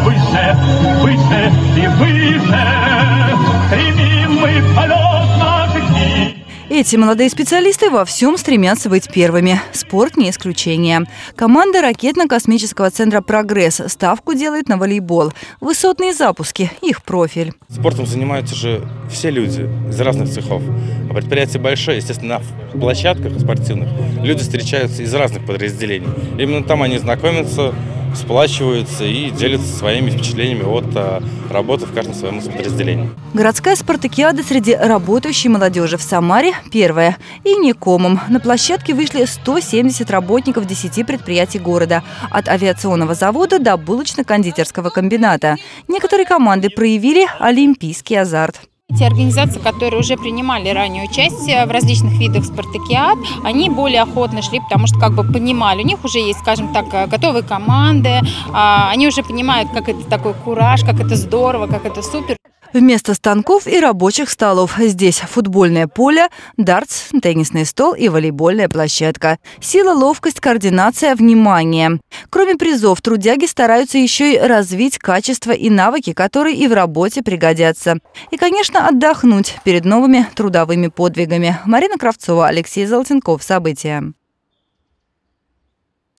выше, выше и выше. Стремим мы в полет наших дней. Эти молодые специалисты во всем стремятся быть первыми. Спорт не исключение. Команда ракетно-космического центра «Прогресс» ставку делает на волейбол. Высотные запуски – их профиль. Спортом занимаются же все люди из разных цехов. А предприятие большое, естественно, на площадках спортивных люди встречаются из разных подразделений. Именно там они знакомятся, сплачиваются и делятся своими впечатлениями от работы в каждом своем подразделении. Городская спартакиада среди работающей молодежи в Самаре – первая. И не комом. На площадке вышли 170 работников 10 предприятий города. От авиационного завода до булочно-кондитерского комбината. Некоторые команды проявили олимпийский азарт. Те организации, которые уже принимали ранее участие в различных видах спартакиад, они более охотно шли, потому что понимали, у них уже есть, скажем так, готовые команды, они уже понимают, как это такой кураж, как это здорово, как это супер. Вместо станков и рабочих столов здесь футбольное поле, дартс, теннисный стол и волейбольная площадка. Сила, ловкость, координация, внимание. Кроме призов, трудяги стараются еще и развить качества и навыки, которые и в работе пригодятся. И, конечно, отдохнуть перед новыми трудовыми подвигами. Марина Кравцова, Алексей Золотенков. События.